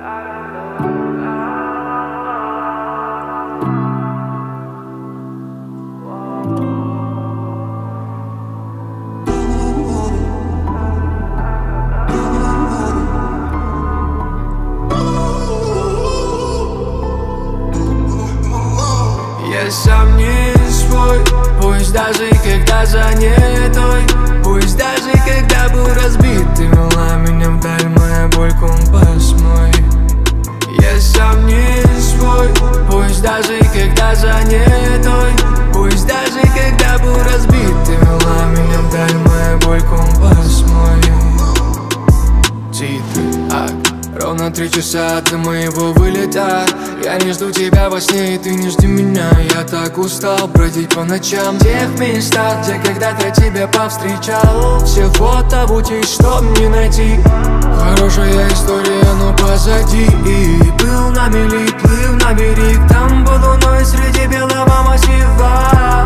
Я сам не свой, пусть даже когда занятой, пусть даже когда был разбит, ты вела меня вдаль, моя боль компас мой. Я сам не свой, пусть даже когда занятой, пусть даже когда был разбит, ты вела меня вдаль, моя боль компас мой. Ровно 3 часа до моего вылета. Я не жду тебя во сне, и ты не жди меня. Я так устал бродить по ночам в тех местах, где когда-то тебя повстречал. Все фото в пути, чтоб не найти. Хорошая история, но позади. И был на мели, плыл на берег. Там был луной среди белого массива.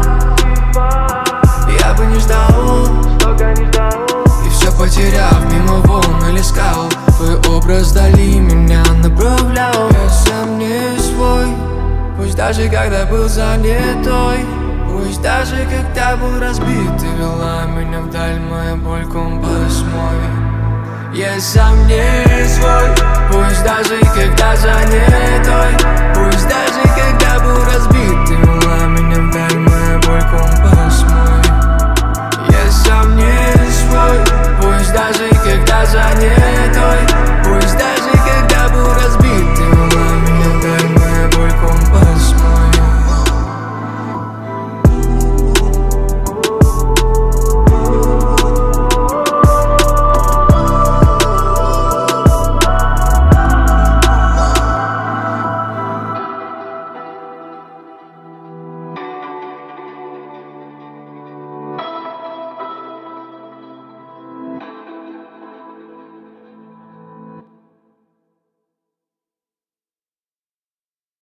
Я бы не ждал, и все потеряв, мимо волн или скал, твой образ вдали меня направлял. Я сам не свой, пусть даже когда был занятой, пусть даже когда был разбит, ты вела меня вдаль, моя боль компас мой. Я сам не свой, пусть даже когда занятой, пусть даже когда был разбит, ты вела меня вдаль, моя боль компас.